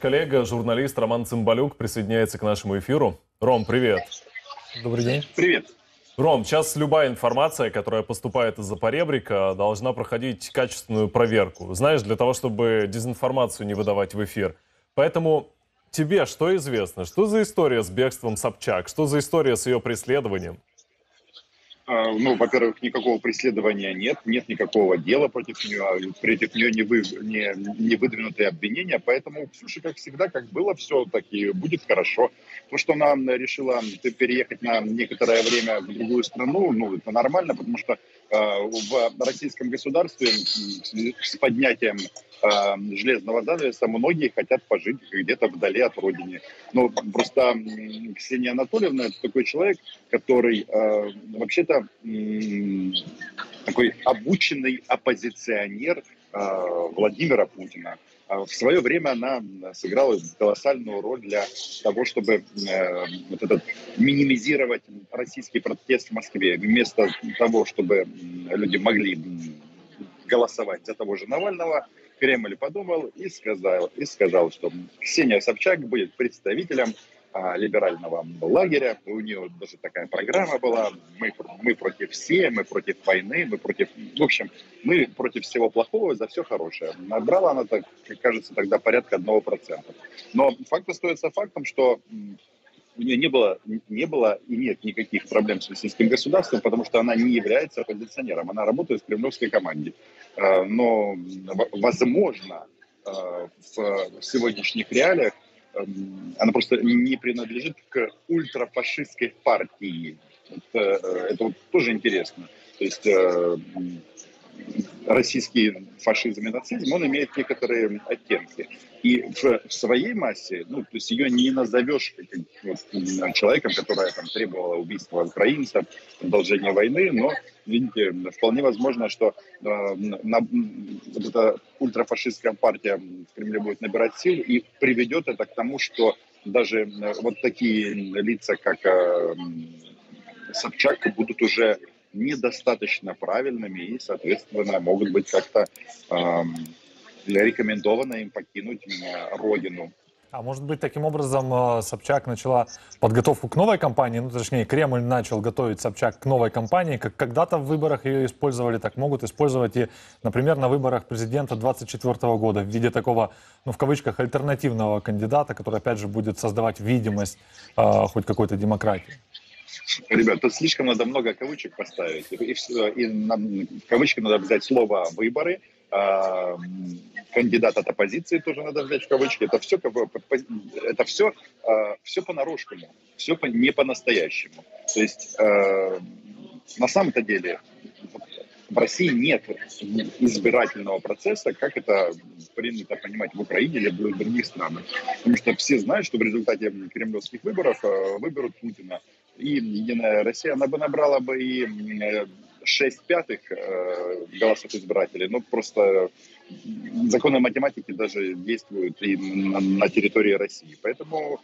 Коллега, журналист Роман Цымбалюк присоединяется к нашему эфиру. Ром, привет. Добрый день. Привет. Ром, сейчас любая информация, которая поступает из-за поребрика, должна проходить качественную проверку. Знаешь, для того, чтобы дезинформацию не выдавать в эфир. Поэтому тебе что известно? Что за история с бегством Собчак? Что за история с ее преследованием? Ну, во-первых, никакого преследования нет никакого дела против нее не выдвинутые обвинения, поэтому Ксюша, как всегда, как было все, так и будет хорошо. То, что она решила переехать на некоторое время в другую страну, ну, это нормально, потому что в российском государстве с поднятием железного занавеса многие хотят пожить где-то вдали от родины. Но просто Ксения Анатольевна — это такой человек, который вообще-то такой обученный оппозиционер Владимира Путина. В свое время она сыграла колоссальную роль для того, чтобы минимизировать российский протест в Москве. Вместо того, чтобы люди могли голосовать за того же Навального, Кремль подумал и сказал, что Ксения Собчак будет представителем либерального лагеря. У нее даже такая программа была: мы против всех, мы против войны, в общем, мы против всего плохого, за все хорошее. Набрала она, так, кажется, тогда порядка 1%. Но факт остается фактом, что у нее не было и нет никаких проблем с российским государством, потому что она не является оппозиционером, она работает в кремлевской команде. Но, возможно, в сегодняшних реалиях она просто не принадлежит к ультрафашистской партии. Это вот тоже интересно. То есть российский фашизм и нацизм, он имеет некоторые оттенки. И в своей массе, ну, то есть ее не назовешь человеком, который там требовал убийства украинцев, продолжения войны, но, видите, вполне возможно, что вот эта ультрафашистская партия в Кремле будет набирать сил, и приведет это к тому, что даже вот такие лица, как Собчак, будут уже недостаточно правильными и, соответственно, могут быть как-то рекомендовано им покинуть родину. А может быть, таким образом Собчак начала подготовку к новой кампании, ну, точнее, Кремль начал готовить Собчак к новой кампании, как когда-то в выборах ее использовали, так могут использовать и, например, на выборах президента 2024 года в виде такого, ну, в кавычках, альтернативного кандидата, который, опять же, будет создавать видимость хоть какой-то демократии. Ребят, тут слишком надо много кавычек поставить. И в кавычки надо взять слово «выборы», кандидат от оппозиции тоже надо взять в кавычки. Это все понарошку, все не по-настоящему. То есть на самом-то деле в России нет избирательного процесса, как это принято понимать в Украине или в других странах. Потому что все знают, что в результате кремлевских выборов выберут Путина. И Единая Россия, она бы набрала бы и 6/5 голосов избирателей. Но просто законы математики даже действуют и на территории России. Поэтому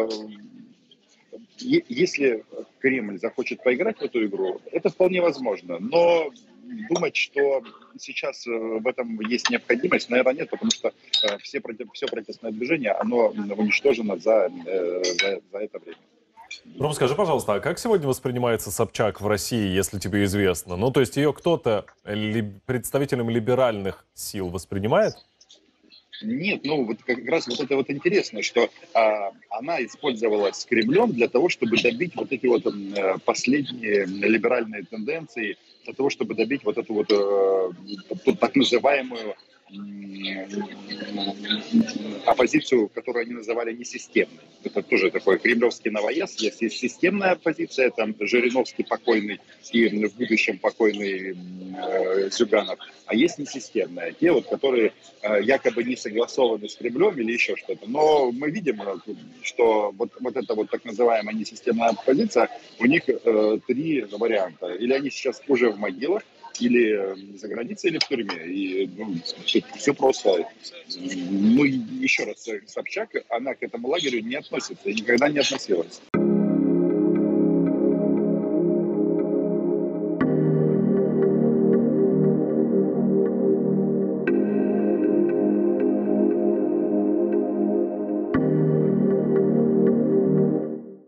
если Кремль захочет поиграть в эту игру, это вполне возможно. Но думать, что сейчас в этом есть необходимость, наверное, нет, потому что все протестное движение, оно уничтожено за это время. Ром, скажи, пожалуйста, а как сегодня воспринимается Собчак в России, если тебе известно? Ну, то есть ее кто-то представителем либеральных сил воспринимает? Нет, ну вот как раз вот это вот интересно, что она использовалась Кремлем для того, чтобы добить вот эти вот последние либеральные тенденции, для того, чтобы добить вот эту вот так называемую оппозицию, которую они называли несистемной. Это тоже такой кремлевский новояз. Есть системная оппозиция, там Жириновский покойный и в будущем покойный Зюганов, а есть несистемная, те вот, которые якобы не согласованы с Кремлем или еще что-то. Но мы видим, что вот эта вот так называемая несистемная оппозиция, у них три варианта. Или они сейчас уже в могилах, или за границей, или в тюрьме. И все просто. Ну, еще раз, Собчак, она к этому лагерю не относится и никогда не относилась.